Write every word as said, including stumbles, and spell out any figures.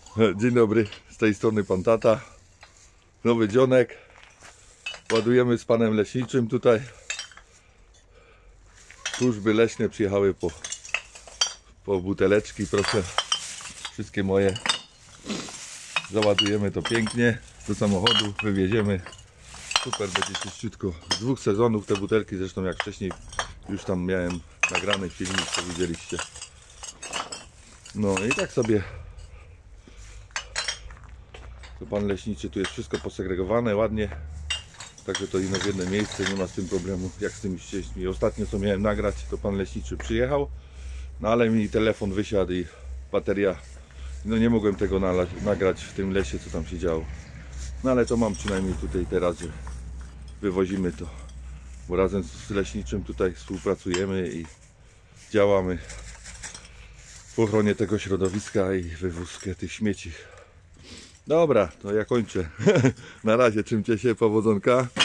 Dzień dobry, z tej strony pan tata. Nowy dzionek. Ładujemy z panem leśniczym tutaj. Służby leśne przyjechały po, po buteleczki, proszę. Wszystkie moje. Załadujemy to pięknie do samochodu, wywieziemy. Super, będzie czyściutko. Z dwóch sezonów te butelki, zresztą jak wcześniej już tam miałem nagrany filmik, co widzieliście. No i tak sobie to pan leśniczy, tu jest wszystko posegregowane ładnie, także to ino w jedno miejsce, nie ma z tym problemu jak z tymi ścieżkami. Ostatnio co miałem nagrać, to pan leśniczy przyjechał, no ale mi telefon wysiadł i bateria, no nie mogłem tego nagrać w tym lesie, co tam się działo. No ale to mam przynajmniej tutaj teraz, że wywozimy to, bo razem z leśniczym tutaj współpracujemy i działamy w ochronie tego środowiska i wywózkę tych śmieci. Dobra, to ja kończę. Na razie, trzymcie się, powodzonka.